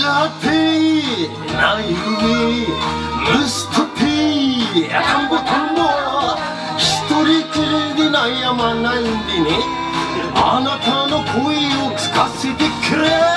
だってない上ムストティ田んぼ一人きりで悩まないんでね、あなたの声を聞かせてくれ。